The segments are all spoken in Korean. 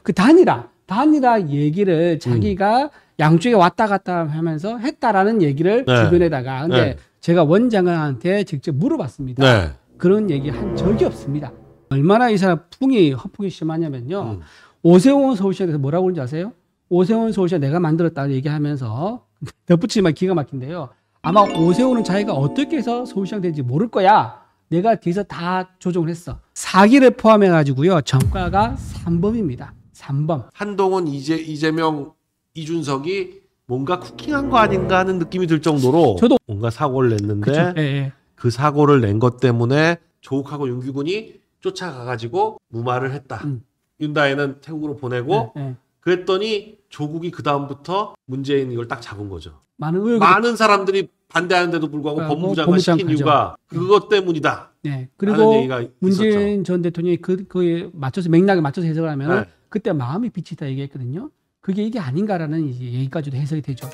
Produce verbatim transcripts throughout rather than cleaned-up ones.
그 단일화, 단일화 얘기를 자기가 음. 양쪽에 왔다 갔다 하면서 했다라는 얘기를 네. 주변에다가. 근데 네. 제가 원장한테 직접 물어봤습니다. 네. 그런 얘기 한 적이 없습니다. 얼마나 이 사람 풍이, 허풍이 심하냐면요. 음. 오세훈 서울시장에서 뭐라고 그러는지 아세요? 오세훈 서울시장 내가 만들었다고 얘기하면서 덧붙이면 기가 막힌데요. 아마 오세훈은 자기가 어떻게 해서 서울시장 되는지 모를 거야. 내가 뒤에서 다 조정을 했어. 사기를 포함해가지고요. 전과가 삼 범입니다. 삼 범. 한동훈, 이재, 이재명, 이준석이 뭔가 쿠킹한 거 아닌가 하는 느낌이 들 정도로 저도 뭔가 사고를 냈는데 예, 예. 그 사고를 낸 것 때문에 조국하고 윤규군이 쫓아가가지고 무마를 했다. 음. 윤다혜는 태국으로 보내고 예, 예. 그랬더니 조국이 그 다음부터 문재인 이걸 딱 잡은 거죠. 많은, 의혹이... 많은 사람들이 반대하는데도 불구하고 아, 법무부 장관 시킨 이유가 그것 때문이다. 네. 그리고 문재인 있었죠. 전 대통령이 그, 그에 맞춰서 맥락에 맞춰서 해석을 하면 네. 그때 마음이 비치다 얘기했거든요. 그게 이게 아닌가라는 이제 얘기까지도 해석이 되죠.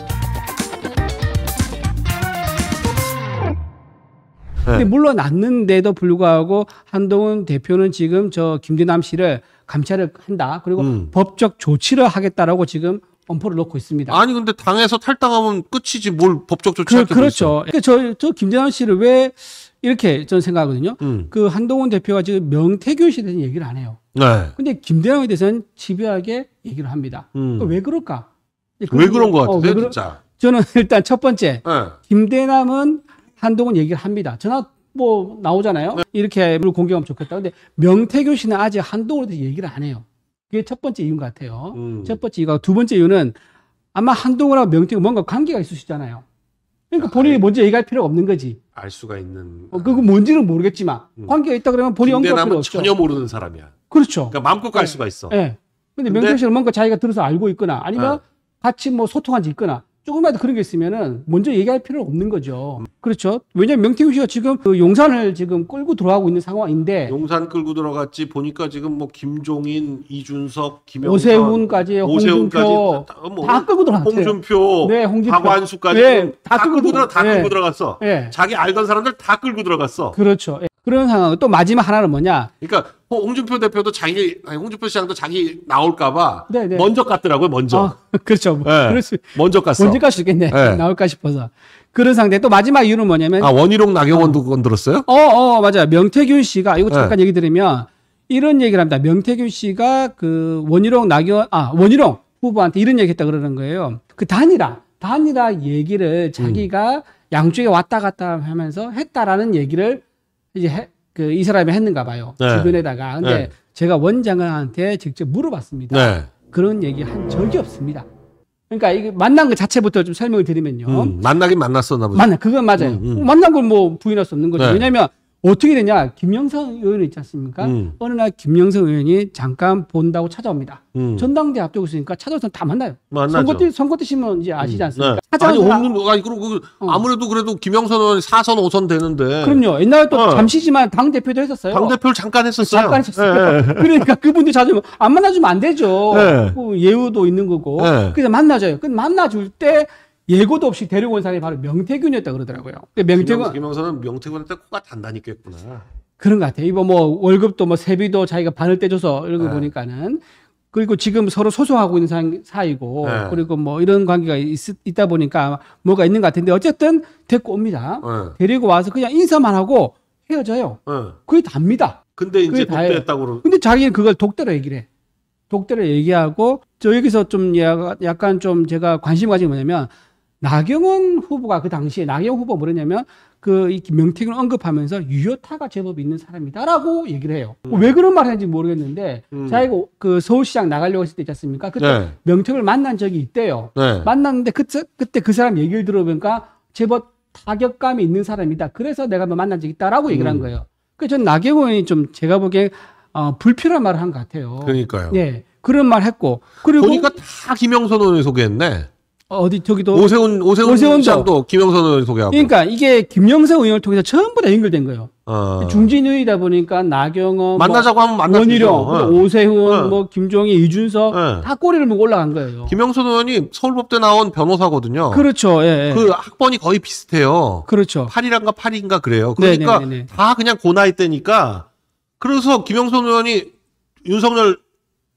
근데 물러났는데도 불구하고 한동훈 대표는 지금 저 김대남 씨를 감찰을 한다. 그리고 음. 법적 조치를 하겠다라고 지금 엄포를 놓고 있습니다. 아니 근데 당에서 탈당하면 끝이지 뭘 법적 조치할 게 그, 그렇죠. 그러니까 저, 저 김대남 씨를 왜 이렇게 저는 생각하거든요. 음. 그 한동훈 대표가 지금 명태균 씨에 대해서는 얘기를 안 해요. 네. 근데 김대남에 대해서는 집요하게 얘기를 합니다. 음. 왜 그럴까? 왜 그런 것 같아요, 어, 그러... 진짜? 저는 일단 첫 번째, 네. 김대남은 한동훈 얘기를 합니다. 전화 뭐 나오잖아요. 네. 이렇게 공개하면 좋겠다. 근데 명태균 씨는 아직 한동훈에 대해서 얘기를 안 해요. 그게 첫 번째 이유인 것 같아요. 음. 첫 번째 이유가. 두 번째 이유는 아마 한동훈하고 명태균 뭔가 관계가 있으시잖아요. 그러니까 아, 본인이 알, 먼저 얘기할 필요가 없는 거지. 알 수가 있는. 어, 그거 뭔지는 모르겠지만 음. 관계가 있다 그러면 본인이 언급할 필요 없죠. 전혀 모르는 사람이야. 그렇죠. 그러니까 마음껏 갈 네. 수가 있어. 네. 근데, 근데 명태균 씨는 뭔가 자기가 들어서 알고 있거나 아니면 네. 같이 뭐 소통한 지 있거나 조금이라도 그런 게 있으면은 먼저 얘기할 필요가 없는 거죠. 음. 그렇죠. 왜냐면 명태균 씨가 지금 그 용산을 지금 끌고 들어가고 있는 상황인데. 용산 끌고 들어갔지 보니까 지금 뭐 김종인, 이준석, 김영선, 오세훈까지, 홍준표 뭐 다 끌고 들어갔어요. 홍준표, 네, 홍준표, 박완수까지 네, 다, 다 끌고 들어 다 네. 끌고 들어갔어. 네. 자기 알던 사람들 다 끌고 들어갔어. 그렇죠. 네. 그런 상황. 또 마지막 하나는 뭐냐? 그러니까 홍준표 대표도 자기, 아니, 홍준표 시장도 자기 나올까봐 네네. 먼저 갔더라고요. 먼저. 아, 그렇죠. 네. 그럴 수, 먼저 갔어. 먼저 갈 수 있겠네. 네. 나올까 싶어서. 그런 상태. 또 마지막 이유는 뭐냐면. 아, 원희룡 나경원도 그건 들었어요? 어, 어, 맞아요. 명태균 씨가, 이거 잠깐 네. 얘기 드리면, 이런 얘기를 합니다. 명태균 씨가 그 원희룡 나경원, 아, 원희룡 후보한테 이런 얘기 했다 그러는 거예요. 그 단일화, 단일화 얘기를 자기가 음. 양쪽에 왔다 갔다 하면서 했다라는 얘기를 이제 해, 그 이 사람이 했는가 봐요. 네. 주변에다가. 근데 네. 제가 원장한테 직접 물어봤습니다. 네. 그런 얘기 한 적이 없습니다. 그러니까 이게 만난 것 자체부터 좀 설명을 드리면요. 음, 만나긴 만났었나 보죠. 만나, 그건 맞아요. 음, 음. 만난 걸 뭐 부인할 수 없는 거죠. 네. 왜냐하면 어떻게 되냐. 김영선 의원이 있지 않습니까? 음. 어느 날 김영선 의원이 잠깐 본다고 찾아옵니다. 음. 전당대 앞두고 있으니까 찾아와서 다 만나요. 만나죠. 선거 때, 선거 때시면 이제 아시지 않습니까? 음. 네. 아니, 없는, 아니, 그리고 어. 아무래도 그래도 김영선 의원이 사 선, 오 선 되는데. 그럼요. 옛날에 또 어. 잠시지만 당대표도 했었어요. 당대표를 잠깐 했었어요. 잠깐 했었어요. 네. 그러니까 그분들 찾으면 안 만나주면 안 되죠. 네. 그 예우도 있는 거고. 네. 그래서 만나줘요. 그 만나줄 때 예고도 없이 데리고 온 사람이 바로 명태균이었다 그러더라고요. 명태균, 김영선은 명태균한테 코가 단단히 꿰구나. 그런 것 같아요. 이거 뭐 월급도 뭐 세비도 자기가 반을 떼줘서 이런 거 네. 보니까는. 그리고 지금 서로 소송하고 있는 사이고 네. 그리고 뭐 이런 관계가 있, 있다 보니까 뭐가 있는 것 같은데 어쨌든 데리고 옵니다. 네. 데리고 와서 그냥 인사만 하고 헤어져요. 네. 그게 답니다. 근데 이제 독대했다고 그러. 근데 자기는 그걸 독대로 얘기를 해. 독대로 얘기하고 저 여기서 좀 약간 좀 제가 관심 가진 게 뭐냐면 나경원 후보가 그 당시에 나경원 후보가 뭐랬냐면 그 이 명태균을 언급하면서 유효타가 제법 있는 사람이다라고 얘기를 해요. 음. 왜 그런 말을 했는지 모르겠는데 음. 자기가 그 서울시장 나가려고 했을 때 있지 않습니까? 그때 네. 명태균을 만난 적이 있대요. 네. 만났는데 그때, 그때 그 사람 얘기를 들어보니까 제법 타격감이 있는 사람이다. 그래서 내가 만난 적이 있다라고 얘기를 음. 한 거예요. 그래서 전 나경원이 좀 제가 보기에 어, 불필요한 말을 한 것 같아요. 그러니까요. 네. 그런 말 했고. 그리고 보니까 다 김영선 의원이 소개했네. 어디 저기도 오세훈 오세훈 시장도 김영선 의원 소개하고. 그러니까 이게 김영선 의원을 통해서 전부 다 연결된 거예요. 어. 중진의이다 보니까 나경원 만나자고 뭐, 하면 만나죠. 원희룡, 어. 오세훈, 어. 뭐 김종인, 이준석 어. 다 꼬리를 물고 올라간 거예요. 김영선 의원이 서울법대 나온 변호사거든요. 그렇죠. 예, 예. 그 학번이 거의 비슷해요. 그렇죠. 팔일인가 팔인가 그래요. 그러니까 네네네네. 다 그냥 고 나이 때니까. 그래서 김영선 의원이 윤석열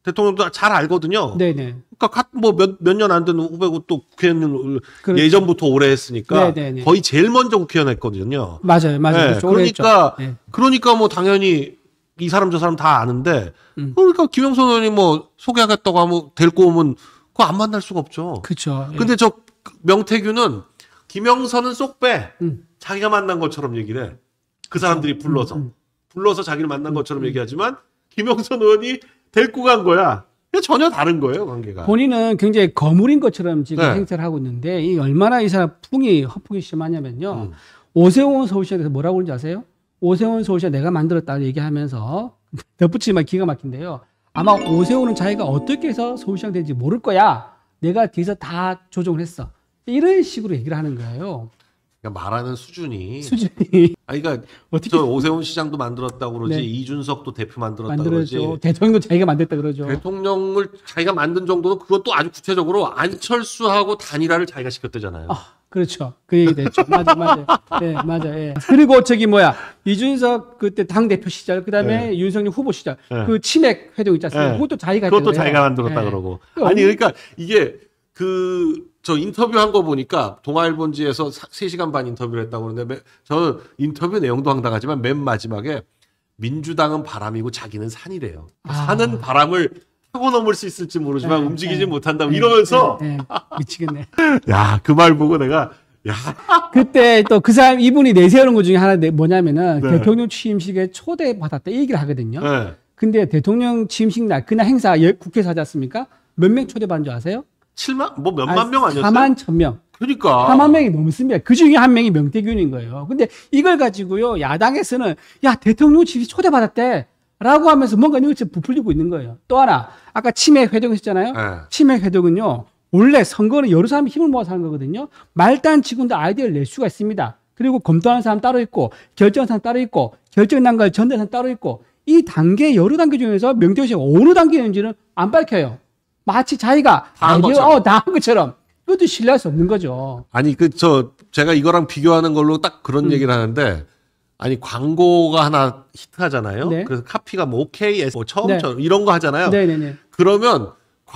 대통령도 잘 알거든요. 네네. 그러니까 뭐 몇 몇 년 안 된 후배고 또 국회의원 그렇죠. 예전부터 오래 했으니까 네네네. 거의 제일 먼저 국회의원 했거든요. 맞아요, 맞아요. 네, 그러니까 네. 그러니까 뭐 당연히 이 사람 저 사람 다 아는데 음. 그러니까 김영선 의원이 뭐 소개하겠다고 하면 데리고 오면 그거 안 만날 수가 없죠. 그렇죠. 근데 저 명태균은 김영선은 쏙 빼. 음. 자기가 만난 것처럼 얘기를 해. 그 사람들이 불러서. 음, 음. 불러서 자기를 만난 것처럼 얘기하지만 김영선 의원이 데리고 간 거야. 전혀 다른 거예요, 관계가. 본인은 굉장히 거물인 것처럼 지금 네. 행세를 하고 있는데 이 얼마나 이 사람 풍이 허풍이 심하냐면요. 음. 오세훈 서울시장에 대해서 뭐라고 그러는지 아세요? 오세훈 서울시장 내가 만들었다고 얘기하면서 덧붙이면 기가 막힌데요. 아마 오세훈은 자기가 어떻게 해서 서울시장 되는지 모를 거야. 내가 뒤에서 다 조정을 했어. 이런 식으로 얘기를 하는 거예요. 그러니까 말하는 수준이. 수준이. 아니, 그러니까 어떻게 저 오세훈 시장도 만들었다고 그러지 네. 이준석도 대표 만들었다고 만들어죠. 그러지. 대통령도 자기가 만들었다 그러죠. 대통령을 자기가 만든 정도는 그것도 아주 구체적으로 안철수하고 단일화를 자기가 시켰대잖아요. 아, 그렇죠. 그 얘기 됐죠. 맞아, 맞아. 예, 맞아. 예. 그리고 저기 뭐야 이준석 그때 당 대표 시절, 그다음에 네. 윤석열 후보 시절, 네. 그 치맥 회동 있지 않습니까? 네. 그것도 자기가 그것도 했잖아요. 자기가 만들었다 예. 그러고. 그 아니 그러니까 이게 그 저 인터뷰한 거 보니까 동아일보지에서 세 시간 반 인터뷰를 했다고 그러는데 매, 저는 인터뷰 내용도 황당하지만 맨 마지막에 민주당은 바람이고 자기는 산이래요. 아. 산은 바람을 타고 넘을 수 있을지 모르지만 네, 움직이지 네. 못한다 네, 이러면서 네, 네. 미치겠네. 야, 그 말 보고 내가 야, 그때 또 그 사람 이분이 내세우는 것 중에 하나 뭐냐면은 네. 대통령 취임식에 초대받았다 이 얘기를 하거든요. 네. 근데 대통령 취임식 날 그날 행사 열- 국회에서 하지 않습니까? 몇 명 초대받은 줄 아세요? 칠만 뭐 몇만 명 아니었어요? 사만 천 명. 그러니까 사만 명이 넘습니다. 그 중에 한 명이 명태균인 거예요. 근데 이걸 가지고요, 야당에서는, 야, 대통령 취임식 초대받았대. 라고 하면서 뭔가 이것을 부풀리고 있는 거예요. 또 하나, 아까 치맥 회동 했잖아요. 네. 치맥 회동은요, 원래 선거는 여러 사람이 힘을 모아서 하는 거거든요. 말단 직원도 아이디어를 낼 수가 있습니다. 그리고 검토하는 사람 따로 있고, 결정하는 사람 따로 있고, 결정 난 걸 전달하는 사람 따로 있고, 이 단계, 여러 단계 중에서 명태균 씨가 어느 단계인지는 안 밝혀요. 마치 자기가 다한 아이디어, 것처럼. 어, 다 한 것처럼. 그것도 신뢰할 수 없는 거죠. 아니 그 저 제가 이거랑 비교하는 걸로 딱 그런 음. 얘기를 하는데 아니 광고가 하나 히트하잖아요. 네. 그래서 카피가 뭐 오케이 뭐 처음처럼 네. 이런 거 하잖아요. 네네네. 그러면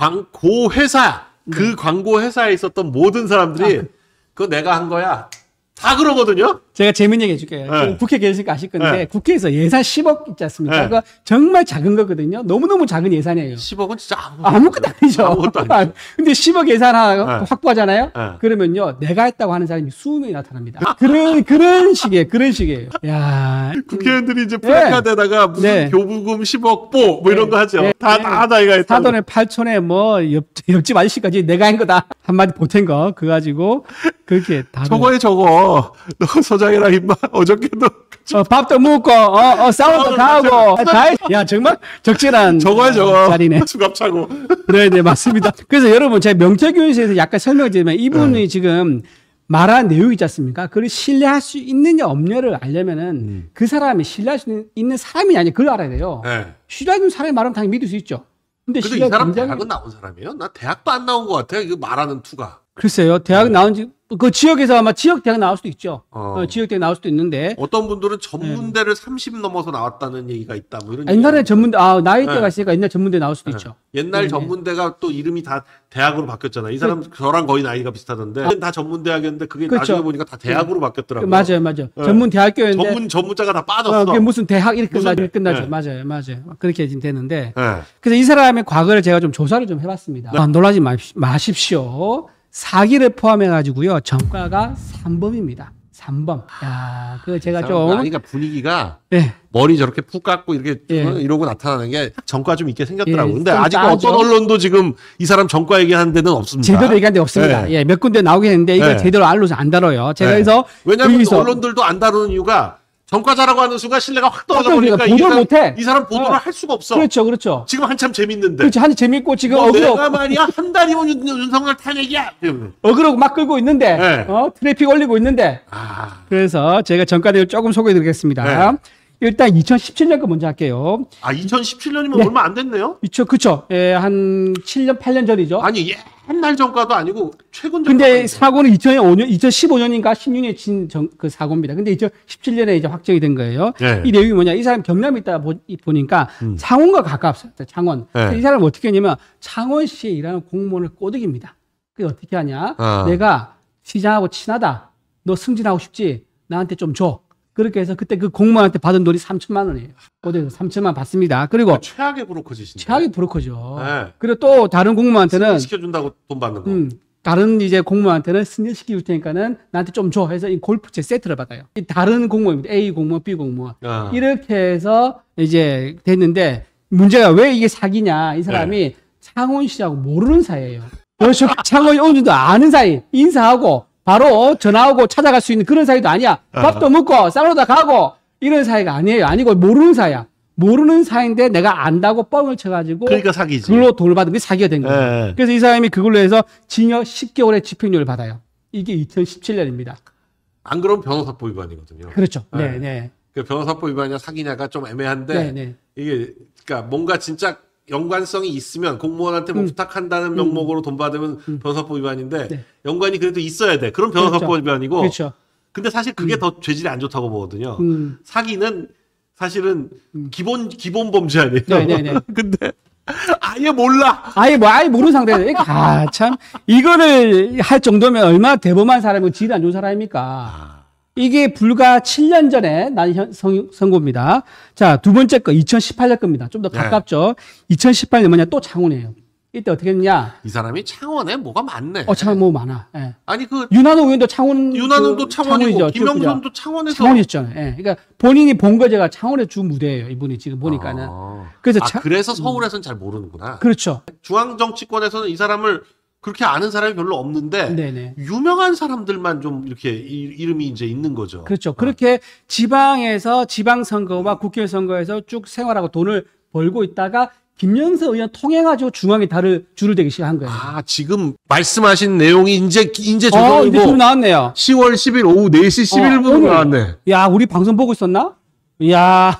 광고 회사 그 네. 광고 회사에 있었던 모든 사람들이 아, 그- 그거 내가 한 거야. 다 그러거든요. 제가 재밌는 얘기 해줄게요. 네. 국회 계시니까 아실 건데, 네. 국회에서 예산 십억 있지 않습니까? 네. 그거 정말 작은 거거든요. 너무너무 작은 예산이에요. 십억은 진짜 아무것도, 아무것도 아니죠. 아무것도 아니죠. 근데 십억 예산 하나 네. 확보하잖아요? 네. 그러면요, 내가 했다고 하는 사람이 이십 명이 나타납니다. 그런, 그런 식이에요. 그런 식이에요. 야 국회의원들이 이제 플래카드에다가 무슨 네. 교부금 십억 뽀 뭐 이런 거 하죠. 네. 다, 네. 다 자기가 했다. 사돈의 팔촌에 뭐, 옆, 옆집 아저씨까지 내가 한 거다. 한마디 보탠 거. 그거 가지고, 그렇게 다. 저거에 저거 너 서장이랑 임마 어저께도 어, 밥도 먹고, 어, 어, 싸움도 다 하고, 다 했, 야, 정말 적절한. 저거야 저거 자리네. 수갑 차고 네, 네, 맞습니다. 그래서 여러분, 제가 명태균에 대해서 약간 설명을 드리면 이분이 네. 지금 말한 내용이 있지 않습니까? 그걸 신뢰할 수 있느냐 없느냐를 알려면은 음. 그 사람이 신뢰할 수 있는, 있는 사람이 아니야. 그걸 알아야 돼요. 네. 신뢰하는 사람이 말하면 당연히 믿을 수 있죠. 근데 근데 이 신뢰가 사람 굉장히- 대학은 나온 사람이에요? 나 대학도 안 나온 것 같아. 이거 말하는 투가. 글쎄요. 대학 네. 나온 지, 그 지역에서 아마 지역 대학 나올 수도 있죠. 어. 어, 지역 대학 나올 수도 있는데. 어떤 분들은 전문대를 삼십 넘어서 나왔다는 얘기가 있다. 뭐 이런 옛날에 얘기가 전문대, 아, 나이대가 네. 있으니까 옛날 전문대 나올 수도 네. 있죠. 옛날 네, 전문대가 또 이름이 다 대학으로 바뀌었잖아요. 이 사람 저랑 거의 나이가 비슷하던데 다 전문대학이었는데 그게 그렇죠. 나중에 보니까 다 대학으로 바뀌었더라고요. 맞아요, 맞아요. 네. 전문 대학교였는데. 전문 전문자가 다 빠졌어. 어, 그게 무슨 대학 이렇게 무슨 끝나죠. 대- 끝나죠. 네. 맞아요, 맞아요. 그렇게 지금 되는데. 네. 그래서 이 사람의 과거를 제가 좀 조사를 좀 해봤습니다. 아, 놀라지 마십시오. 마십시오. 사기를 포함해가지고요. 전과가 삼 범입니다. 삼 범. 야, 그 제가 좀. 그러니까 분위기가 예. 머리 저렇게 푹 깎고 이렇게 예. 이러고 나타나는 게 전과 좀 있게 생겼더라고요. 예, 근데 좀 아직 따죠. 어떤 언론도 지금 이 사람 전과 얘기하는 데는 없습니다. 제대로 얘기한 데 없습니다. 네. 예, 몇 군데 나오긴 했는데 이걸 네. 제대로 알로서 안 다뤄요. 제가 네. 그래서. 왜냐하면 여기서 언론들도 안 다루는 이유가 전과자라고 하는 순간 신뢰가 확 떨어져 떨어지니까 버리니까 이 보도를 사람, 못해. 이 사람 보도를 어. 할 수가 없어. 그렇죠, 그렇죠. 지금 한참 재밌는데. 그렇죠. 한지 재밌고 지금 뭐 어그로, 내가 말이야 한 달이면 윤, 윤석열 탄핵이야. 어그로 막 끌고 있는데, 네. 어, 트래픽 올리고 있는데, 아, 그래서 제가 전과대를 조금 소개해 드리겠습니다. 네. 일단 이천십칠 년 거 먼저 할게요. 아, 이천십칠 년이면 네. 얼마 안 됐네요? 그쵸, 그쵸. 예, 한 칠 년, 팔 년 전이죠. 아니, 옛날 전과도 아니고 최근 전과. 근데 사고는 이천오 년, 이천십오 년인가 십육 년에 친 그 사고입니다. 근데 이천십칠 년에 이제 확정이 된 거예요. 네. 이 내용이 뭐냐? 이 사람 경남에 있다 보, 보니까 음. 창원과 가까웠어요. 창원. 네. 이 사람 어떻게 했냐면 창원시에 일하는 공무원을 꼬드깁니다. 그게 어떻게 하냐? 어. 내가 시장하고 친하다. 너 승진하고 싶지? 나한테 좀 줘. 그렇게 해서 그때 그 공무원한테 받은 돈이 삼천만 원이에요. 꼬드겨서 삼천만 원 받습니다. 그리고 그러니까 최악의 브로커지신데. 최악의 브로커죠. 네. 그리고 또 다른 공무원한테는 시켜준다고 돈 받는 거. 음, 다른 이제 공무원한테는 승진시킬 테니까는 나한테 좀 줘 해서 이 골프채 세트를 받아요. 이 다른 공무원입니다. A 공무원, B 공무원. 아. 이렇게 해서 이제 됐는데 문제가 왜 이게 사기냐. 이 사람이 네. 창원시하고 모르는 사이예요. 그렇죠. 창원이 어느 정도 아는 사이. 인사하고 바로 전화하고 찾아갈 수 있는 그런 사이도 아니야. 밥도 먹고 싸우다 가고 이런 사이가 아니에요. 아니고 모르는 사이야. 모르는 사이인데 내가 안다고 뻥을 쳐가지고 그러니까 사기지. 그걸로 돈을 받은 게 사기가 된 거예요. 네. 그래서 이 사람이 그걸로 해서 징역 십 개월의 집행유예를 받아요. 이게 이천십칠 년입니다. 안 그러면 변호사법 위반이거든요. 그렇죠. 네. 네, 네. 그 변호사법 위반이냐 사기냐가 좀 애매한데 네, 네. 이게 그러니까 뭔가 진짜 연관성이 있으면 공무원한테 뭐 음. 부탁한다는 명목으로 돈 받으면 음. 변호사법 위반인데 네. 연관이 그래도 있어야 돼. 그럼 변호사법 그렇죠. 위반이고. 그렇죠. 근데 사실 그게 더 죄질이 안 좋다고 보거든요. 음. 사기는 사실은 음. 기본 기본 범죄 아니에요. 네, 네, 네. 근데 아예 몰라. 아예 뭐 아예 모르는 상태에서 아, 참 이거를 할 정도면 얼마나 대범한 사람이고 질이 안 좋은 사람입니까? 아. 이게 불과 칠 년 전에 난 현- 선- 선고입니다. 자, 두 번째 거 이천십팔 년 겁니다. 좀 더 네. 가깝죠. 이천십팔 년 뭐냐? 또 창원이에요. 이때 어떻게 했냐? 이 사람이 창원에 뭐가 많네. 어, 창원 뭐 많아. 예. 아니 그 윤한호 의원도 창원. 윤한호도 그 창원이고 창원이죠. 김영선도 창원에서 창원이었잖아요. 예. 그러니까 본인이 본 거제가 창원의 주 무대예요. 이분이 지금 보니까는. 아. 그래서 아, 차- 그래서 서울에서는 잘 모르는구나. 그렇죠. 중앙 정치권에서는 이 사람을 그렇게 아는 사람이 별로 없는데 네네. 유명한 사람들만 좀 이렇게 이, 이름이 이제 있는 거죠. 그렇죠. 그렇게 지방에서 지방선거와 국회 선거에서 쭉 생활하고 돈을 벌고 있다가 김영서 의원 통해가지고 중앙에 달을 줄을 대기 시작한 거예요. 아, 지금 말씀하신 내용이 이제 이제 어, 이제 좀 조정이고 나왔네요. 시월 십일 오후 네 시 십일 분으로 오늘. 나왔네. 야, 우리 방송 보고 있었나? 야,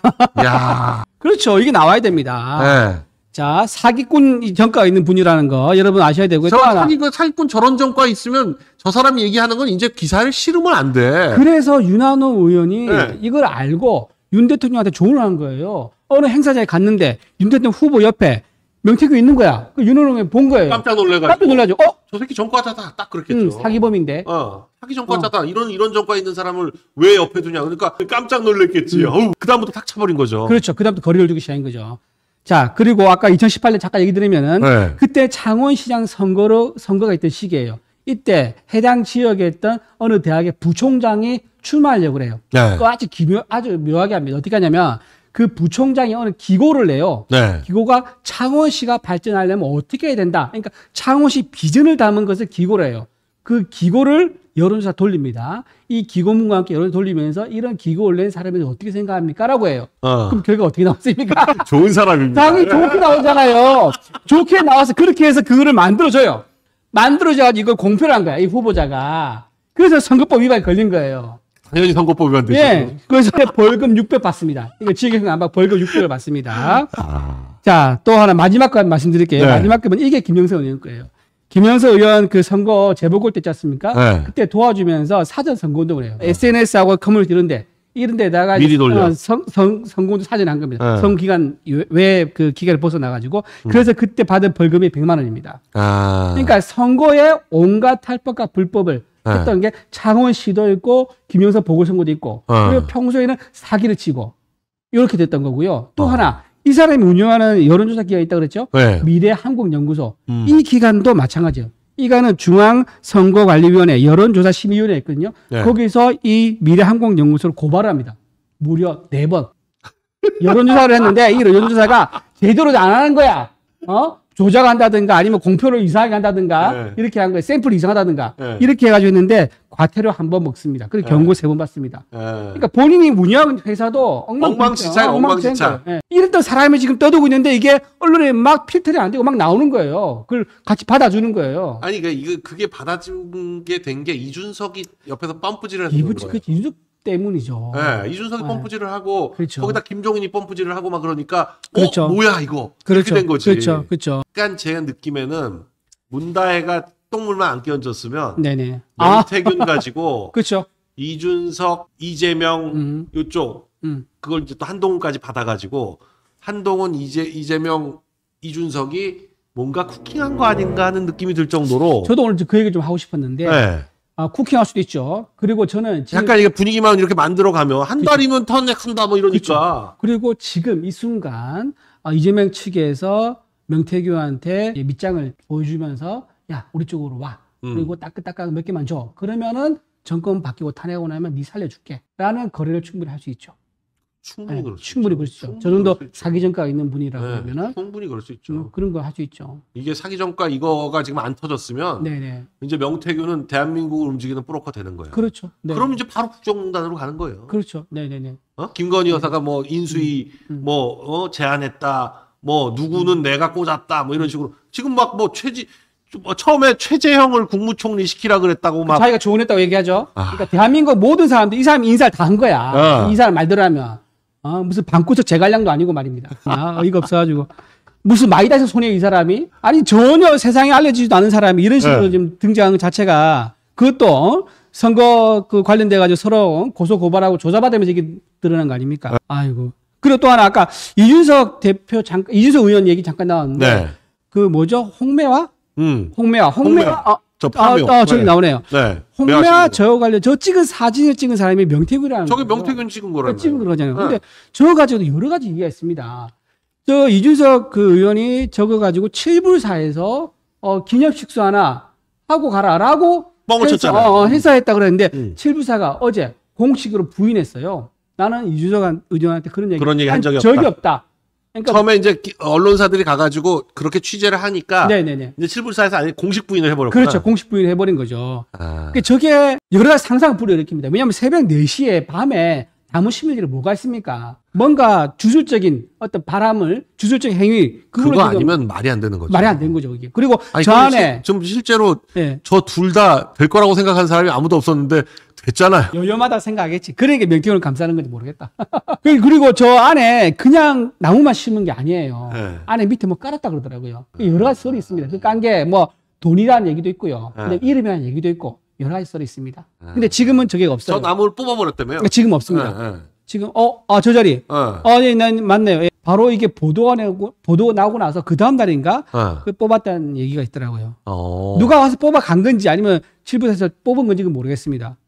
야. 그렇죠. 이게 나와야 됩니다. 네. 자, 사기꾼 전과가 있는 분이라는 거 여러분 아셔야 되고요. 또 저 하나. 사기꾼 사기꾼 저런 전과 있으면 저 사람이 얘기하는 건 이제 기사를 실으면 안 돼. 그래서 윤한호 의원이 네. 이걸 알고 윤 대통령한테 조언을 한 거예요. 어느 행사장에 갔는데 윤 대통령 후보 옆에 명태균 있는 거야. 그 윤한호 의원이 본 거예요. 깜짝 놀래가지고. 깜짝 놀라죠. 어? 저 새끼 전과자다. 딱 그렇겠죠. 음, 사기범인데. 어, 사기 전과자다. 이런 이런 전과 있는 사람을 왜 옆에 두냐. 그러니까 깜짝 놀랐겠지. 어우, 그 다음부터 탁 차버린 거죠. 음. 그렇죠. 그다음부터 거리를 두기 시작한 거죠. 자, 그리고 아까 이천십팔 년 잠깐 얘기 들으면은 네. 그때 창원시장 선거로 선거가 있던 시기예요. 이때 해당 지역에 있던 어느 대학의 부총장이 출마하려고 그래요. 네. 그거 아주 기묘, 아주 묘하게 합니다. 어떻게 하냐면 그 부총장이 어느 기고를 내요. 네. 기고가 창원시가 발전하려면 어떻게 해야 된다. 그러니까 창원시 비전을 담은 것을 기고를 해요. 그 기고를 여론조사 돌립니다. 이 기고문과 함께 여론 돌리면서 이런 기고를 낸 사람이 어떻게 생각합니까? 라고 해요. 어. 그럼 결과 어떻게 나왔습니까? 좋은 사람입니다. 당연히 좋게 나오잖아요. 좋게 나와서 그렇게 해서 그거를 만들어줘요. 만들어줘가지고 이걸 공표를 한 거야. 이 후보자가. 그래서 선거법 위반이 걸린 거예요. 당연히 선거법 위반 되죠. 예. 그래서 벌금 육백 받습니다. 이거 지역에서는 안 받고 벌금 육백을 받습니다. 아. 자, 또 하나 마지막 거 말씀드릴게요. 네. 마지막 거는 이게 김영선 의원 거예요. 김영선 의원 그 선거 재보궐 때 있지 않습니까? 네. 그때 도와주면서 사전 선거운동을 해요. 에스엔에스하고 커뮤니티 이런 데. 이런 데다가 미리 돌려. 어, 선, 선, 선거운동 사전에 한 겁니다. 네. 선기간 외 그 기간을 벗어나가지고. 그래서 그때 받은 벌금이 백만 원입니다. 아. 그러니까 선거에 온갖 탈법과 불법을 네. 했던 게 창원시도 있고 김영선 보궐선거도 있고 어. 그리고 평소에는 사기를 치고 이렇게 됐던 거고요. 또 어. 하나 이 사람이 운영하는 여론조사 기관이 있다고 그랬죠. 네. 미래한국연구소. 음. 이 기관도 마찬가지예요. 이거는 중앙선거관리위원회 여론조사심의위원회 있거든요. 네. 거기서 이 미래한국연구소를 고발을 합니다. 무려 네 번. 여론조사를 했는데 이 여론조사가 제대로 안 하는 거야. 어? 조작한다든가 아니면 공표를 이상하게 한다든가 네. 이렇게 한 거예요. 샘플이 이상하다든가 네. 이렇게 해가지고 했는데 과태료 한 번 먹습니다. 그리고 네. 경고 세 번 받습니다. 예. 그러니까 본인이 운영한 회사도 엉망진창이에요, 엉망진창. 예. 이랬던 사람이 지금 떠들고 있는데 이게 언론에 막 필터링 안 되고 막 나오는 거예요. 그걸 같이 받아주는 거예요. 아니 그 이거 그게 받아준 게 된 게 이준석이 옆에서 펌프질을 해서 이분 그런 그 거예요. 이준석 때문이죠. 네, 이준석이 네. 펌프질을 하고 그렇죠. 거기다 김종인이 펌프질을 하고 막 그러니까 그렇죠. 어 뭐야 이거 그렇죠. 그렇게 된 거지. 그렇죠. 그렇죠. 약간 제 느낌에는 문다혜가 똥물만 안 끼얹었으면 네네. 명태균 아. 가지고 그렇죠. 이준석, 이재명 음. 요쪽 음. 그걸 이제 또 한동훈까지 받아가지고 한동훈, 이재 이재명, 이준석이 뭔가 쿠킹한 거 아닌가 하는 느낌이 들 정도로. 저도 오늘 그 얘기 좀 하고 싶었는데. 네. 아, 쿠킹할 수도 있죠. 그리고 저는 지금 약간 이게 분위기만 이렇게 만들어 가면 한 그렇죠. 달이면 탄핵한다 뭐 이러니까. 그렇죠. 그리고 지금 이 순간 이재명 측에서 명태균한테 밑장을 보여주면서 야 우리 쪽으로 와. 음. 그리고 따끈따끈 몇 개만 줘. 그러면은 정권 바뀌고 탄핵하고 나면 네 살려줄게. 라는 거래를 충분히 할 수 있죠. 충분히 네, 그럴 수 충분히 있죠. 그럴 수 있죠. 저 정도 사기 전가가 있는 분이라고 네, 하면은 충분히 그럴 수 있죠. 음, 그런 거 할 수 있죠. 이게 사기 전가 이거가 지금 안 터졌으면 네네. 이제 명태균은 대한민국을 움직이는 브로커 되는 거예요. 그렇죠. 네. 그럼 이제 바로 국정농단으로 가는 거예요. 그렇죠. 네네네. 어? 김건희 여사가 뭐 인수위 음, 음. 뭐 어, 제안했다. 뭐 누구는 음. 내가 꽂았다. 뭐 이런 식으로 지금 막 뭐 최지 뭐 처음에 최재형을 국무총리 시키라 그랬다고 막 자기가 조언했다고 얘기하죠. 아. 그러니까 대한민국 모든 사람들 이 사람이 인사를 다 한 거야. 아. 이 사람 말대로 하면. 어, 무슨 방구석 제갈량도 아니고 말입니다. 아, 어이가 없어가지고. 무슨 마이다에서 손해 이 사람이? 아니, 전혀 세상에 알려지지도 않은 사람이 이런 식으로 네. 지금 등장한 자체가 그것도 어? 선거 그 관련돼가지고 서로 고소 고발하고 조사받으면서 이게 드러난 거 아닙니까? 네. 아이고. 그리고 또 하나 아까 이준석 대표 잠깐, 이준석 의원 얘기 잠깐 나왔는데 네. 그 뭐죠? 홍매화? 음. 홍매화. 홍매화. 홍매화. 아, 저 파묘. 아, 아, 저기 네. 나오네요. 네. 홍매화 저 관련 저 찍은 사진을 찍은 사람이 명태균이라는 저게 거죠. 명태균 찍은 거라고요. 찍은 거잖아요. 네. 근데 저거 가지고도 여러 가지 얘기가 있습니다. 저 이준석 그 의원이 저거 가지고 칠불사에서 어, 기념식수 하나 하고 가라라고 뻥을 쳤잖아요. 어, 행사했다 그랬는데 음. 칠불사가 어제 공식으로 부인했어요. 나는 이준석 의원한테 그런 얘기 그런 얘기 한 적이 적이 없다. 없다. 그러니까 처음에 이제 언론사들이 가가지고 그렇게 취재를 하니까 네네네. 이제 칠불사에서 아니 공식 부인을 해버렸구나. 그렇죠. 공식 부인을 해버린 거죠. 아. 그러니까 저게 여러 가지 상상을 불러일으킵니다. 왜냐하면 새벽 네 시에 밤에 나무 심을 일이 뭐가 있습니까? 뭔가 주술적인 어떤 바람을 주술적인 행위 그거 아니면 말이 안 되는 거죠. 말이 안 되는 거죠. 그게. 그리고 아니, 저 안에 좀 실제로 네. 저 둘 다 될 거라고 생각하는 사람이 아무도 없었는데 됐잖아요. 요염하다 생각하겠지. 그러니까 명태균을 감싸는 건지 모르겠다. 그리고 저 안에 그냥 나무만 심은 게 아니에요. 네. 안에 밑에 뭐 깔았다 그러더라고요. 여러 가지 썰이 있습니다. 그 깐 게 뭐 돈이라는 얘기도 있고요. 네. 근데 이름이라는 얘기도 있고 여러 가지 썰이 있습니다. 네. 근데 지금은 저게 없어요. 저 나무를 뽑아버렸다며요? 지금 없습니다. 네, 네. 지금 어, 아, 저 자리. 어, 어 네, 네, 맞네요. 예. 바로 이게 보도가 나고 보도 나오고 나서 그 다음 날인가 어. 그 뽑았다는 얘기가 있더라고요. 어. 누가 와서 뽑아 간 건지 아니면 칠부에서 뽑은 건지는 모르겠습니다.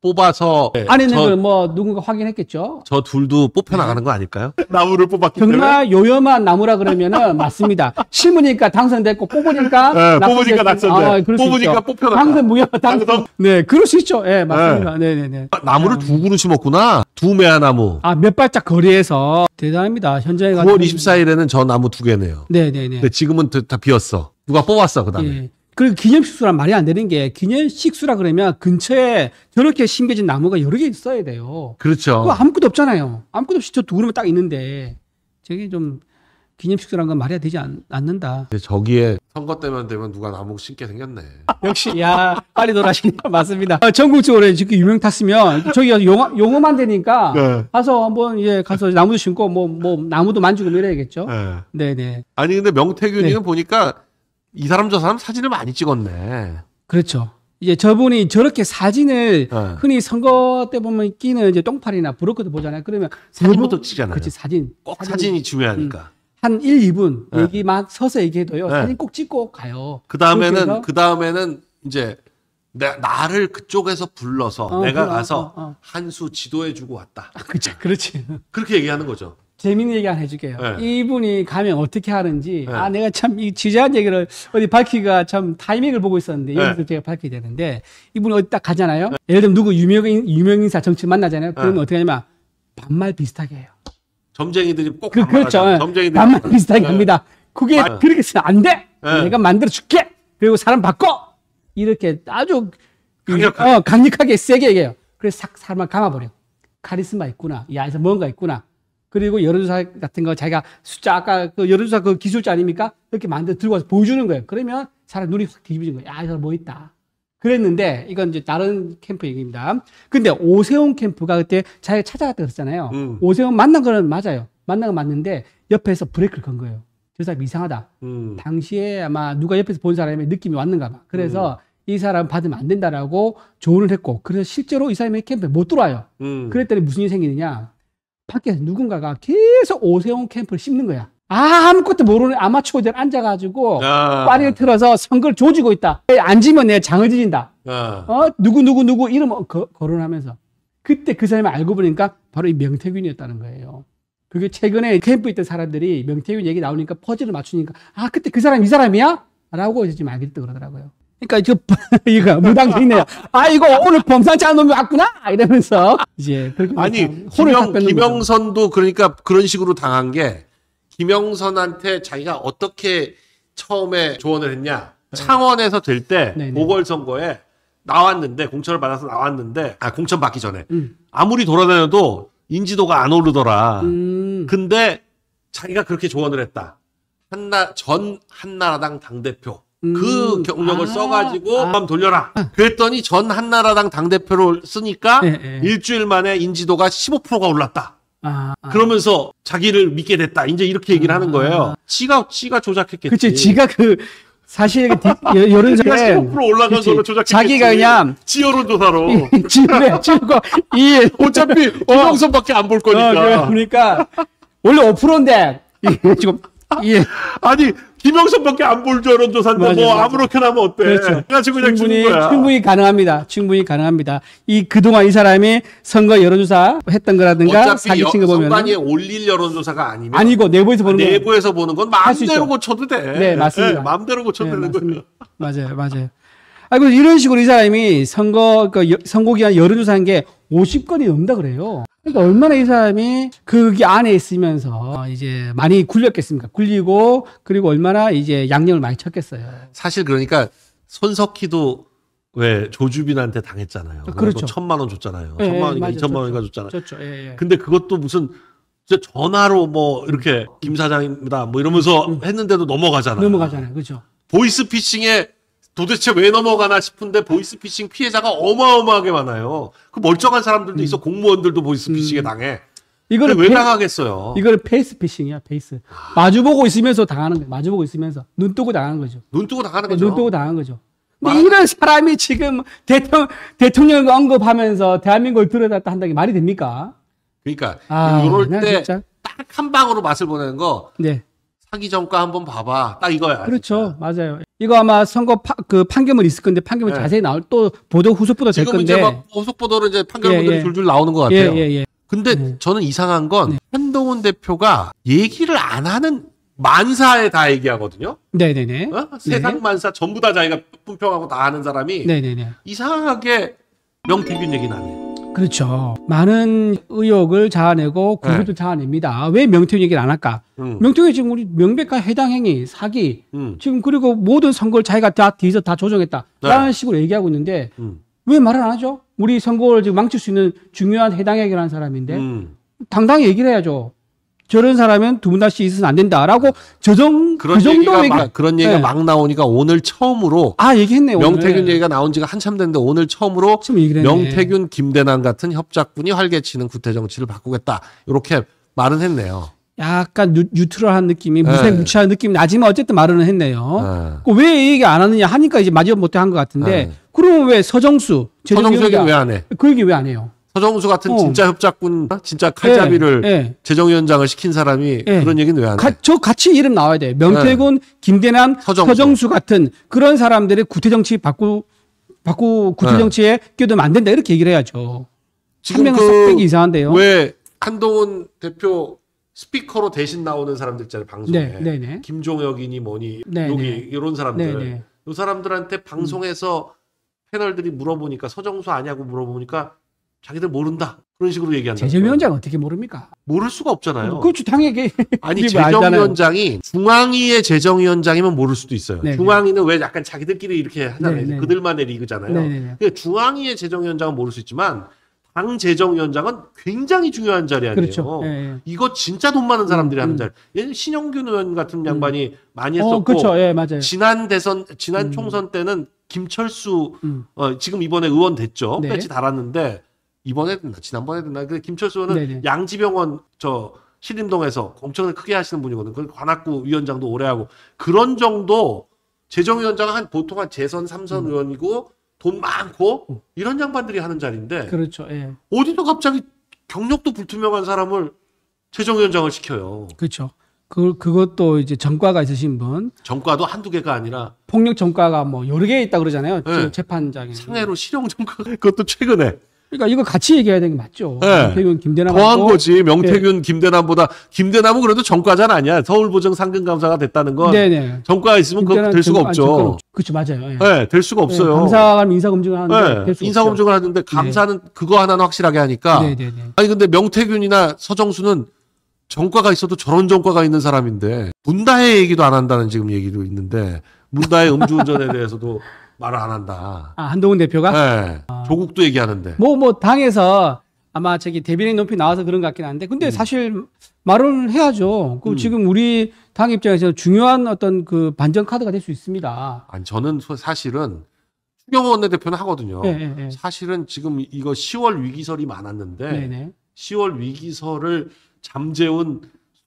뽑아서 안에 있는 걸 뭐 누군가 확인했겠죠. 저 둘도 뽑혀 나가는 거 아닐까요? 나무를 뽑았기 때문에 정말 요염한 나무라 그러면은 맞습니다. 심으니까 당선됐고 뽑으니까 네, 뽑으니까 낙선돼. 아, 뽑으니까 뽑혀 나가. 당선 무효 당선. 네, 그럴 수 있죠. 예, 네, 맞습니다. 네, 네, 네. 나무를 두 그루 심었구나. 두 매화 나무. 아, 몇 발짝 거리에서 대단합니다. 현장에 가서 구월 이십사일에는 저 나무 두 개네요. 네, 네, 네. 근데 지금은 다 비었어. 누가 뽑았어 그다음에. 예. 그리고 기념식수란 말이 안 되는 게 기념식수라 그러면 근처에 저렇게 심겨진 나무가 여러 개 있어야 돼요. 그렇죠. 그거 아무것도 없잖아요. 아무것도 없이 저 두 그루만 딱 있는데 저게 좀 기념식수란 건 말해야 되지 않, 않는다. 저기에 선거 때만 되면 누가 나무 심게 생겼네. 역시 야 빨리 돌아가시니까 맞습니다. 어, 전국적으로 지금 유명 탔으면 저기 용어, 용어만 되니까 네. 가서 한번 예 가서 나무도 심고 뭐뭐 뭐 나무도 만지고 이래야겠죠. 네, 네. 아니 근데 명태균이는 네. 보니까 이 사람 저 사람 사진을 많이 찍었네. 그렇죠. 이제 저분이 저렇게 사진을 네. 흔히 선거 때 보면 끼는 이제 똥파리나 브로커도 보잖아요. 그러면 사진부터 찍잖아요. 그렇지 사진. 꼭 사진, 사진이 중요하니까. 음, 한 일, 이 분 네. 얘기 막 서서 얘기해도요. 네. 사진 꼭 찍고 가요. 그 다음에는 그 다음에는 이제 내, 나를 그쪽에서 불러서 어, 내가 그럼, 가서 어, 어. 한 수 지도해주고 왔다. 아, 그렇죠. 그렇지. 그렇게 얘기하는 거죠. 재밌는 얘기 하나 해줄게요. 네. 이분이 가면 어떻게 하는지, 네. 아, 내가 참, 이 지저한 얘기를 어디 밝히기가 참 타이밍을 보고 있었는데, 여기서 네. 제가 밝히게 되는데, 이분이 어디 딱 가잖아요? 네. 예를 들면 누구 유명인, 유명인사 정치 만나잖아요? 그러면 네. 어떻게 하냐면, 반말 비슷하게 해요. 점쟁이들이 꼭 그, 그렇죠. 점쟁이들이 반말 비슷하게 네. 합니다. 그게 네. 그렇게 쓰면 안 돼! 네. 내가 만들어줄게! 그리고 사람 바꿔! 이렇게 아주 강력하게, 어, 강력하게 세게 얘기해요. 그래서 싹 사람을 감아버려. 카리스마 있구나. 이 안에서 뭔가 있구나. 그리고 여론조사 같은 거 자기가 숫자 아까 그 여론조사 그 기술자 아닙니까? 이렇게 만들어 들고 와서 보여주는 거예요. 그러면 사람 눈이 확 뒤집어진 거예요. 야, 이 사람 뭐 있다. 그랬는데 이건 이제 다른 캠프 얘기입니다. 근데 오세훈 캠프가 그때 자기가 찾아갔다 그랬잖아요. 음. 오세훈 만난 거는 맞아요. 만난 건 맞는데 옆에서 브레이크를 건 거예요. 저 사람 이상하다. 음. 당시에 아마 누가 옆에서 본 사람의 느낌이 왔는가 봐. 그래서 음. 이 사람 받으면 안 된다라고 조언을 했고, 그래서 실제로 이 사람이 캠프에 못 들어와요. 음. 그랬더니 무슨 일이 생기느냐. 밖에서 누군가가 계속 오세훈 캠프를 씹는 거야. 아무것도 모르는 아마추어들 앉아가지고 아. 파리를 틀어서 선거를 조지고 있다. 앉으면 내 장을 지진다. 아. 어 누구 누구 누구 이름 거, 거론하면서. 그때 그 사람이 알고 보니까 바로 이 명태균이었다는 거예요. 그게 최근에 캠프에 있던 사람들이 명태균 얘기 나오니까 퍼즐을 맞추니까 아 그때 그 사람 이 사람이야? 라고 이제 지금 알게 됐다 그러더라고요. 그러니까 이거 이거 무당이네요. 아 이거 오늘 범상치 않은 놈이 왔구나 이러면서 이제 그렇게 아니 김영, 김영선도 그러니까 그런 식으로 당한 게. 김영선한테 자기가 어떻게 처음에 조언을 했냐. 네. 창원에서 될 때 보궐선거에 나왔는데 공천을 받아서 나왔는데 아 공천 받기 전에 음. 아무리 돌아다녀도 인지도가 안 오르더라. 음. 근데 자기가 그렇게 조언을 했다. 한나 전 한나라당 당대표 음. 그 경력을 아. 써가지고 아. 한번 돌려라. 그랬더니 전 한나라당 당대표를 쓰니까 네, 네. 일주일 만에 인지도가 십오 퍼센트가 올랐다. 아, 아. 그러면서 자기를 믿게 됐다. 이제 이렇게 얘기를 아, 하는 거예요. 지가 지가 조작했겠지. 그치, 지가 그 사실 여론조사에 십오 퍼센트 올라간 걸로 조작했겠지. 자기가 그냥 지 여론조사로. 지네, 지고 이 어차피 김영선밖에 안 볼 거니까. 어, 그러니까 원래 오 퍼센트인데 지금 예. 아니 김영선밖에 안 볼 여론조사인데 맞아, 뭐 맞아. 아무렇게나 하면 어때? 그렇죠. 그래가지고 그냥 충분히, 주는 거야. 충분히 가능합니다. 충분히 가능합니다. 이 그동안 이 사람이 선거 여론조사 했던 거라든가 사기친 거 보면 선관위에 올릴 여론조사가 아니면 아니고 내부에서 보는 거 내부에서 보는 건 마음대로 고쳐도 돼. 네 맞습니다. 네, 마음대로 고쳐도 네, 되는 거예요. 맞아요, 맞아요. 아이고 이런 식으로 이 사람이 선거 그 선거 기간 여론조사한 게 오십 건이 넘다 그래요. 그러니까 얼마나 이 사람이 거기 안에 있으면서 이제 많이 굴렸겠습니까? 굴리고 그리고 얼마나 이제 양념을 많이 쳤겠어요. 사실 그러니까 손석희도 왜 조주빈한테 당했잖아요. 그렇죠. 천만 원 줬잖아요. 예, 천만 원인가 예, 이천만 원인가 줬잖아요. 줬죠. 예, 예. 근데 그것도 무슨 전화로 뭐 이렇게 김 사장입니다 뭐 이러면서 음. 했는데도 넘어가잖아요. 넘어가잖아요. 그렇죠. 보이스피싱에 도대체 왜 넘어가나 싶은데 보이스피싱 피해자가 어마어마하게 많아요. 그 멀쩡한 사람들도 음. 있어. 공무원들도 보이스피싱에 음. 당해. 이걸 왜 페, 당하겠어요? 이걸 페이스피싱이야, 페이스. 마주보고 있으면서 당하는 거예요. 마주보고 있으면서 눈 뜨고 당하는 거죠. 눈 뜨고 당하는 거죠. 눈 뜨고 당하는 거죠. 근데 말... 이런 사람이 지금 대통령 대통령 언급하면서 대한민국을 들여다봤다 한다는 게 말이 됩니까? 그러니까 아, 이럴 때 딱 한 방으로 맛을 보내는 거. 네. 사기 전과 한번 봐봐. 딱 이거야. 그렇죠. 진짜. 맞아요. 이거 아마 선거 파, 그 판결문 있을 건데 판결문 네. 자세히 나올 또 보도 후속 보도 될 건데. 지금 이제 막 후속 보도로 이제 판결문들이 예, 예. 줄줄 나오는 것 같아요. 예, 예, 예. 근데 네. 저는 이상한 건 네. 한동훈 대표가 얘기를 안 하는 만사에 다 얘기하거든요. 네네네. 어? 세상 네. 만사 전부 다 자기가 품평하고 다 하는 사람이 네네네. 이상하게 명태균 얘기는 안 해요. 그렇죠. 많은 의혹을 자아내고 공격도 네. 자아냅니다. 왜 명태균 얘기를 안 할까? 음. 명태균이 지금 우리 명백한 해당 행위, 사기, 음. 지금 그리고 모든 선거를 자기가 다 뒤에서 다 조정했다. 네. 라는 식으로 얘기하고 있는데 음. 왜 말을 안 하죠? 우리 선거를 지금 망칠 수 있는 중요한 해당 행위를 하는 사람인데 음. 당당히 얘기를 해야죠. 저런 사람은 두 분 다시 있어서는 안 된다라고 저정 그런 그 정도 얘기가 얘기... 막, 그런 얘기가 네. 막 나오니까 오늘 처음으로 아 얘기했네요. 명태균 오늘. 얘기가 나온 지가 한참 됐는데 오늘 처음으로 명태균, 김대남 같은 협작군이 활개치는 구태 정치를 바꾸겠다 이렇게 말은 했네요. 약간 뉴, 뉴트럴한 느낌이 무색무취한 네. 느낌이 나지만 어쨌든 말은 했네요. 네. 왜 얘기 안 하느냐 하니까 이제 마지막 못해 한 것 같은데 네. 그러면 왜 서정수 서정수 얘기 왜 안 해? 그 얘기 왜 안 해요? 서정수 같은 어. 진짜 협작군, 진짜 칼잡이를 네, 네. 재정위원장을 시킨 사람이 네. 그런 얘기는 왜 안 해? 가, 저 같이 이름 나와야 돼. 명태균, 네. 김대남, 서정수. 서정수 같은 그런 사람들의 구태정치 바꾸, 바꾸 구태정치에 네. 끼어들면 안 된다. 이렇게 얘기를 해야죠. 한 명은 그 싹 빼기 이상한데요. 왜 한동훈 대표 스피커로 대신 나오는 사람들 있잖아요. 방송에. 네, 네, 네. 김종혁이니 뭐니 네, 여기 네. 이런 사람들. 네, 네. 이 사람들한테 방송에서 음. 패널들이 물어보니까 서정수 아냐고 물어보니까 자기들 모른다. 그런 식으로 얘기한다. 재정위원장 어떻게 모릅니까? 모를 수가 없잖아요. 그렇죠. 당연히. 아니 재정위원장이 중앙위의 재정위원장이면 모를 수도 있어요. 네네. 중앙위는 왜 약간 자기들끼리 이렇게 하잖아요. 네네. 그들만의 리그잖아요. 그러니까 중앙위의 재정위원장은 모를 수 있지만 당 재정위원장은 굉장히 중요한 자리 아니에요. 그렇죠. 네. 이거 진짜 돈 많은 사람들이 음, 하는 자리. 얘는 신영균 의원 같은 양반이 음. 많이 했었고 어, 그렇죠. 예, 맞아요. 지난 대선, 지난 음. 총선 때는 김철수 음. 어, 지금 이번에 의원 됐죠. 네. 배지 달았는데 이번에 됐나 지난번에 됐나. 근데 김철수 의원은 네네. 양지병원 저 신림동에서 엄청 크게 하시는 분이거든. 그 관악구 위원장도 오래 하고 그런 정도 재정위원장은 한 보통 한 재선 삼선 음. 의원이고 돈 많고 음. 이런 장관들이 하는 자리인데 그렇죠. 예. 어디서 갑자기 경력도 불투명한 사람을 재정위원장을 시켜요. 그렇죠. 그 그것도 이제 전과가 있으신 분, 전과도 한두 개가 아니라 폭력 전과가 뭐 여러 개 있다 그러잖아요. 네. 지금 재판장에. 상해로 실형 전과 그것도 최근에 그러니까 이거 같이 얘기해야 되는 게 맞죠. 네. 명태균, 김대남 더한 거지. 명태균, 김대남보다 김대남은 그래도 전과자는 아니야. 서울보정 상근감사가 됐다는 건 네네. 전과가 있으면 그거 될 수가 전- 없죠. 아, 전과는 없죠. 그렇죠, 맞아요. 예. 네, 될 수가 없어요. 네, 감사가 인사검증을 하는데 네, 될 수 인사검증을 하는데 감사는 그거 하나는 확실하게 하니까. 없죠. 네네네. 아니 근데 명태균이나 서정수는 전과가 있어도 저런 전과가 있는 사람인데 문다혜 얘기도 안 한다는 지금 얘기도 있는데 문다혜 음주운전에 대해서도 말을 안 한다. 아 한동훈 대표가 네, 조국도 얘기하는데. 뭐 뭐 당에서 아마 저기 대변인 높이 나와서 그런 것 같긴 한데 근데 음. 사실 말을 해야죠. 그 음. 지금 우리 당 입장에서 중요한 어떤 그 반전 카드가 될 수 있습니다. 아니 저는 소- 사실은 추경호 원내대표는 하거든요. 네, 네, 네. 사실은 지금 이거 시월 위기설이 많았는데 네네. 시월 위기설을 잠재운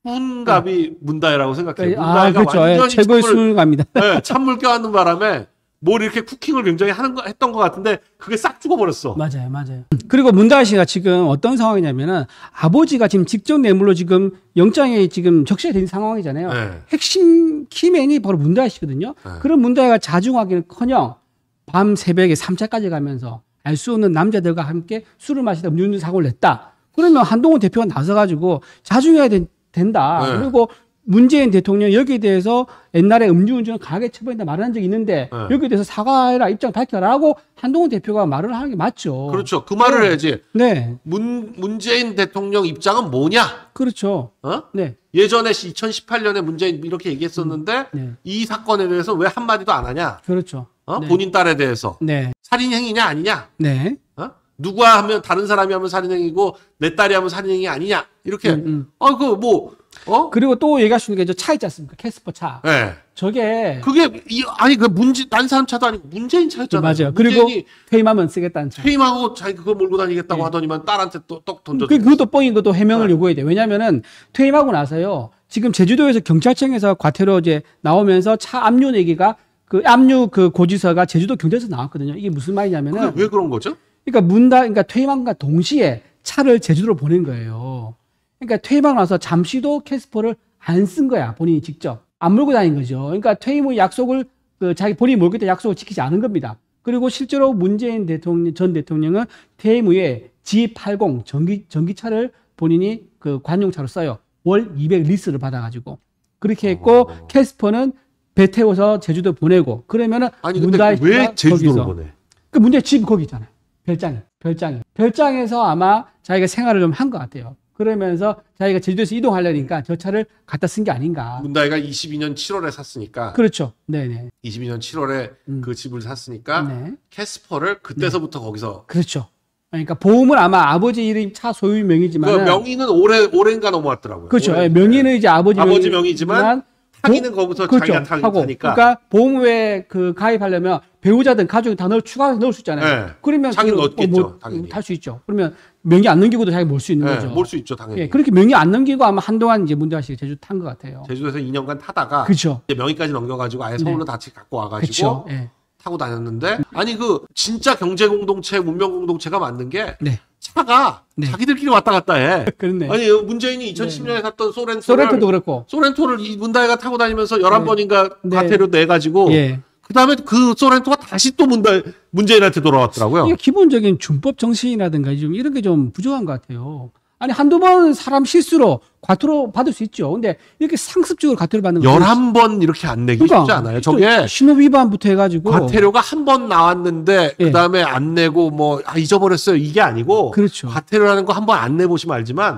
수훈갑이 문다혜라고 생각해요. 아 문다혜가 그렇죠. 예, 완전히 최고의 찬물, 수능갑니다. 네, 찬물 껴안는 바람에 뭘 이렇게 쿠킹을 굉장히 하는 거, 했던 것 같은데 그게 싹 죽어버렸어. 맞아요, 맞아요. 그리고 문다혜 씨가 지금 어떤 상황이냐면은 아버지가 지금 직접 뇌물로 지금 영장에 지금 적시된 상황이잖아요. 네. 핵심 키맨이 바로 문다혜 씨거든요. 네. 그런 문다혜가 자중하기는커녕 밤 새벽에 삼 차까지 가면서 알 수 없는 남자들과 함께 술을 마시다 음주운전 사고를 냈다. 그러면 한동훈 대표가 나서가지고 자중해야 된, 된다. 네. 그리고 문재인 대통령 여기에 대해서 옛날에 음주운전을 강하게 처벌한다 말을 한 적이 있는데 네. 여기에 대해서 사과해라 입장 밝혀라고 한동훈 대표가 말을 하는 게 맞죠. 그렇죠. 그 말을 네. 해야지. 네, 문, 문재인 대통령 입장은 뭐냐? 그렇죠. 어? 네, 예전에 이천십팔 년에 문재인 이렇게 얘기했었는데 네, 이 사건에 대해서 왜 한마디도 안 하냐? 그렇죠. 어? 네. 본인 딸에 대해서. 네, 살인 행위냐 아니냐? 네. 어? 누가 하면 다른 사람이 하면 살인 행위고 내 딸이 하면 살인 행위 아니냐? 이렇게. 음, 음. 어, 그 뭐 어? 그리고 또 얘기할 수 있는 게 저 차 있지 않습니까? 캐스퍼 차. 네. 저게 그게 이 아니 그 문재 딴 사람 차도 아니고 문재인 차였잖아요. 맞아요. 그리고 문재인이 퇴임하면 쓰겠다는 차. 퇴임하고 자기 그거 몰고 다니겠다고 네. 하더니만 딸한테 또 떡 던져. 그, 그것도 뻥인 것도 해명을 네. 요구해야 돼. 왜냐면은 퇴임하고 나서요. 지금 제주도에서 경찰청에서 과태료 이제 나오면서 차 압류 내기가 그 압류 그 고지서가 제주도 경찰서 나왔거든요. 이게 무슨 말이냐면은 왜 그런 거죠? 그러니까 문다 그러니까 퇴임함과 동시에 차를 제주도로 보낸 거예요. 그러니까 퇴임하고 나서 잠시도 캐스퍼를 안 쓴 거야. 본인이 직접 안 몰고 다닌 거죠. 그러니까 퇴임 후 약속을 그 자기 본인이 몰겠다 약속을 지키지 않은 겁니다. 그리고 실제로 문재인 대통령 전 대통령은 퇴임 후에 지 팔십 전기 전기차를 본인이 그 관용차로 써요. 월 이백 리스를 받아가지고 그렇게 했고 어. 캐스퍼는 배 태워서 제주도 보내고 그러면은 아니 근데 문다혜 왜 씨가 제주도로 거기서 보내? 그 문제 집 거기 있잖아요. 별장이. 별장이. 별장에서 아마 자기가 생활을 좀 한 것 같아요. 그러면서 자기가 제주도에서 이동하려니까 저 차를 갖다 쓴 게 아닌가. 문다혜가 이십이 년 칠월에 샀으니까 그렇죠. 네네. 이십이 년 칠월에 음. 그 집을 샀으니까 네. 캐스퍼를 그때서부터 거기서 그렇죠. 그러니까 보험은 아마 아버지 이름 차 소유 그 명의지만 명의는 올해 올해인가 넘어왔더라고요. 그렇죠. 올해. 예, 명의는 이제 아버지, 아버지 명의- 명의지만 타기는 거기서 그렇죠. 자기가 타기 하고. 타니까. 그러니까 보험에 그 가입하려면 배우자든 가족이 다 넣을 추가해서 넣을 수 있잖아요. 네. 그러면 자기 그, 넣었겠죠, 당연히. 탈 수 있죠. 그러면 명의 안 넘기고도 자기 몰 수 있는 네, 거죠. 몰수 있죠 당연히. 예, 그렇게 명의 안 넘기고 아마 한동안 이제 문대하 씨가 제주 탄 것 같아요. 제주도에서 이 년간 타다가 그렇죠. 이제 명의까지 넘겨가지고 아예 서울로 다시 갖고 와가지고 그렇죠. 예. 타고 다녔는데 아니 그 진짜 경제 공동체 문명 공동체가 만든 게 네. 차가 네. 자기들끼리 왔다 갔다 해. 그렇네. 아니 문재인이 이천십 년에 샀던 소렌토를 소렌토도 그렇고. 소렌토를 이 문다혜가 타고 다니면서 열한 네. 번인가 네. 과태료 내가지고 예. 그다음에 그 소렌토가 다시 또 문다 문재인한테 돌아왔더라고요. 이게 기본적인 준법 정신이라든가 좀 이런 게 좀 부족한 것 같아요. 아니 한두 번 사람 실수로 과태료 받을 수 있죠. 근데 이렇게 상습적으로 과태료 받는 거 열한 번 이렇게 안 내기 쉽지 않아요. 저게 신호 위반부터 해가지고 과태료가 한 번 나왔는데 예. 그다음에 안 내고 뭐 아, 잊어버렸어요. 이게 아니고 그렇죠. 과태료라는 거 한 번 안 내보시면 알지만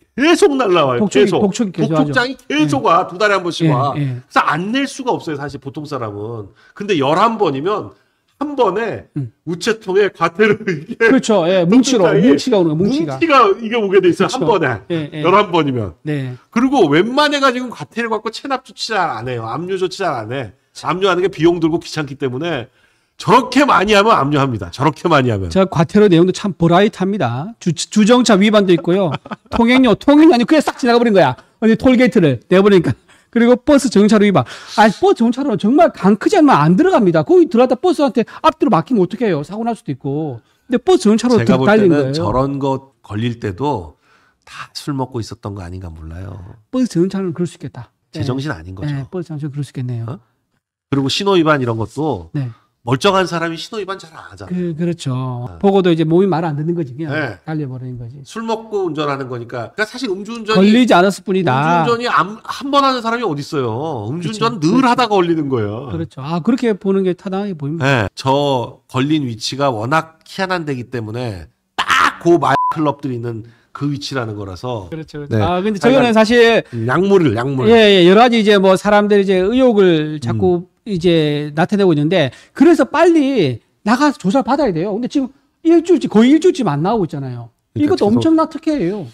계속 날라와요. 독촉이- 계속. 독촉이 계속 하죠. 독촉장이 계속 와. 두 달에 한 번씩 예, 와. 예. 그래서 안 낼 수가 없어요. 사실 보통 사람은. 근데 열한 번이면 한 번에 음. 우체통에 과태료 이게 그렇죠. 예, 뭉치로 독촉장이 뭉치가 오는 거 뭉치가. 뭉치가 이게 오게 돼 있어요. 한 그렇죠. 번에. 예, 예. 열한 번이면. 네. 그리고 웬만해가지고 과태료 갖고 체납 조치 잘 안 해요. 압류 조치 잘 안 해. 압류하는 게 비용 들고 귀찮기 때문에 저렇게 많이 하면 압류합니다. 저렇게 많이 하면. 저 과태료 내용도 참 버라이트합니다. 주, 주정차 위반도 있고요. 통행료, 통행료 아니 그냥 싹 지나가 버린 거야. 어디 톨게이트를 내버리니까. 그리고 버스 정차로 위반. 아니 버스 정차로는 정말 강 크지 않으면 안 들어갑니다. 거기 들어갔다 버스한테 앞뒤로 막히면 어떻게 해요? 사고 날 수도 있고. 근데 버스 정차로 제가 볼 달린 때는 거예요. 저런 거 걸릴 때도 다 술 먹고 있었던 거 아닌가 몰라요. 버스 정차는 그럴 수 있겠다. 제정신 네. 아닌 거죠. 네, 버스 정차는 그럴 수 있겠네요. 어? 그리고 신호 위반 이런 것도 네. 멀쩡한 사람이 신호 위반 잘 안 하잖아요. 그, 그렇죠. 네. 보고도 이제 몸이 말 안 듣는 거지. 그냥 네. 달려버리는 거지. 술 먹고 운전하는 거니까. 그러니까 사실 음주운전이. 걸리지 않았을 뿐이다. 음주운전이 한 번 하는 사람이 어디 있어요. 음주운전 그렇죠. 늘 그렇죠. 하다가 걸리는 거예요. 그렇죠. 아, 그렇게 보는 게 타당하게 보입니다. 네. 저 걸린 위치가 워낙 희한한 데기 때문에 딱 그 말 클럽들이 있는 그 위치라는 거라서. 그렇죠. 그렇죠. 네. 아, 근데 저거는 사실. 약물을, 약물. 예, 예. 여러 가지 이제 뭐 사람들이 이제 의혹을 자꾸 음. 이제 나타내고 있는데 그래서 빨리 나가서 조사를 받아야 돼요. 근데 지금 일주일째, 거의 일주일쯤 안 나오고 있잖아요. 그러니까 이것도 엄청난 특혜예요.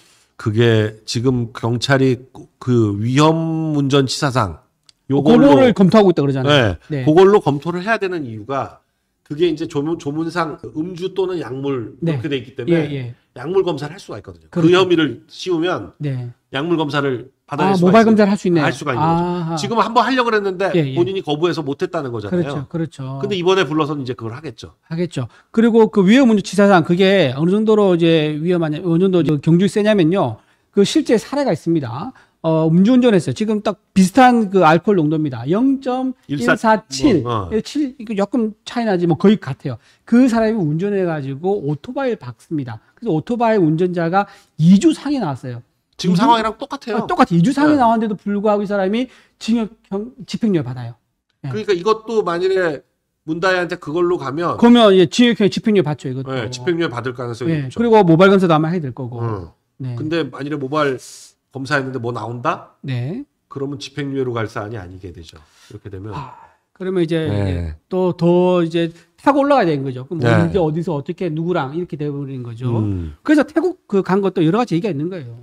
그게 지금 경찰이 그 위험 운전치사상 요걸로. 그거를 검토하고 있다 그러잖아요. 네. 네. 그걸로 검토를 해야 되는 이유가 그게 이제 조문, 조문상 음주 또는 약물 네. 그렇게 돼 있기 때문에 예, 예. 약물 검사를 할 수가 있거든요. 그렇죠. 그 혐의를 씌우면 네. 약물 검사를 받아낼 아, 수가 모바일 있어요. 검사를 할 수 있네요. 할 수가 있는 아하. 거죠. 지금 한번 하려고 했는데 예, 예. 본인이 거부해서 못했다는 거잖아요. 그렇죠, 그렇죠. 근데 이번에 불러서는 이제 그걸 하겠죠. 하겠죠. 그리고 그 위험운전치사상 그게 어느 정도로 이제 위험하냐, 어느 정도 경중이 세냐면요. 그 실제 사례가 있습니다. 어, 음주운전했어요. 지금 딱 비슷한 그 알코올 농도입니다. 영 점 일사칠. 뭐, 어. 칠, 이거 조금 차이 나지, 뭐 거의 같아요. 그 사람이 운전해가지고 오토바이를 박습니다. 그래서 오토바이 운전자가 이 주 상해 나왔어요. 지금 상황이랑 똑같아요. 아, 똑같아요. 이 주 상해 네. 나왔는데도 불구하고 이 사람이 징역형, 집행유예 받아요. 네. 그러니까 이것도 만일에 문다혜한테 그걸로 가면. 그러면 예, 징역형 집행유예 받죠, 이것도. 네, 집행유예 받을 가능성이 네. 있죠. 그리고 모바일 검사도 아마 해야 될 거고. 음. 네. 근데 만일에 모바일 검사했는데 뭐 나온다? 네. 그러면 집행유예로 갈 사안이 아니게 되죠. 이렇게 되면. 아, 그러면 이제 네. 또 더 이제 타고 올라가야 되는 거죠. 그럼 네. 언제 어디서 어떻게 누구랑 이렇게 돼버리는 거죠. 음. 그래서 태국 그 간 것도 여러 가지 얘기가 있는 거예요.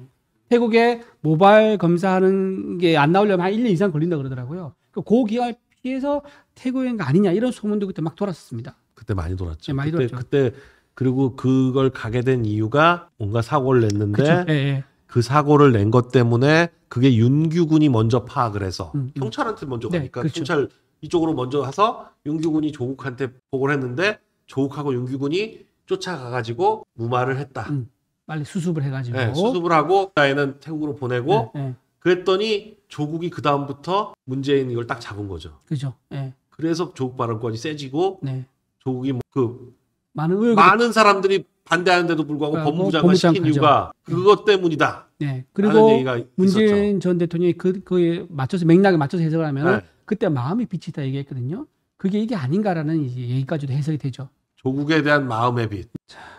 태국에 모바일 검사하는 게 안 나오려면 한 일 년 이상 걸린다 그러더라고요. 그 기간을 피해서 태국인 거 아니냐 이런 소문도 그때 막 돌았었습니다. 그때 많이 돌았죠. 네, 많이 그때, 돌았죠. 그때 그리고 그걸 가게 된 이유가 뭔가 사고를 냈는데 그쵸? 예, 예. 그 사고를 낸 것 때문에 그게 윤규군이 먼저 파악을 해서 음, 음. 경찰한테 먼저 네, 가니까 그쵸. 경찰 이쪽으로 먼저 가서 윤규군이 조국한테 보고를 했는데 조국하고 윤규군이 쫓아가가지고 무마를 했다. 음, 빨리 수습을 해가지고. 네, 수습을 하고 나이는 태국으로 보내고 네, 네. 그랬더니 조국이 그 다음부터 문재인 이걸 딱 잡은 거죠. 그죠. 예. 그래서 조국 발언권이 세지고 네. 조국이 뭐그 많은 의혹이 많은 사람들이 반대하는데도 불구하고 아, 법무부 뭐 장관 시킨 법무장관 이유가 그것 때문이다. 네. 라는 그리고 얘기가 문재인 있었죠. 전 대통령이 그, 그에 맞춰서 맥락에 맞춰서 해석을 하면 네. 그때 마음이 비치다 얘기했거든요. 그게 이게 아닌가라는 이제 얘기까지도 해석이 되죠. 조국에 대한 마음의 빛.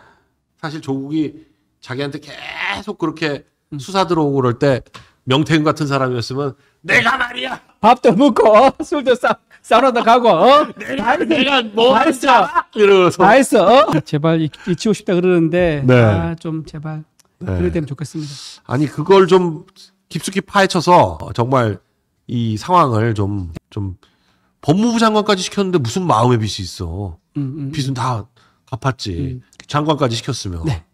사실 조국이 자기한테 계속 그렇게 음. 수사 들어오고 그럴 때 명태균 같은 사람이었으면 내가 말이야. 밥도 먹고 어? 술도 싸 싸우러다 가고 어? 내가 내가 뭐 다 했어. 이러면서 다 했어. 어? 제발 잊, 잊히고 싶다 그러는데 네. 아, 좀 제발 네. 그래 되면 좋겠습니다. 아니 그걸 좀 깊숙이 파헤쳐서 정말 이 상황을 좀 좀 법무부 장관까지 시켰는데 무슨 마음의 빚이 있어. 음, 음, 빚은 다 갚았지. 음. 장관까지 시켰으면. 네.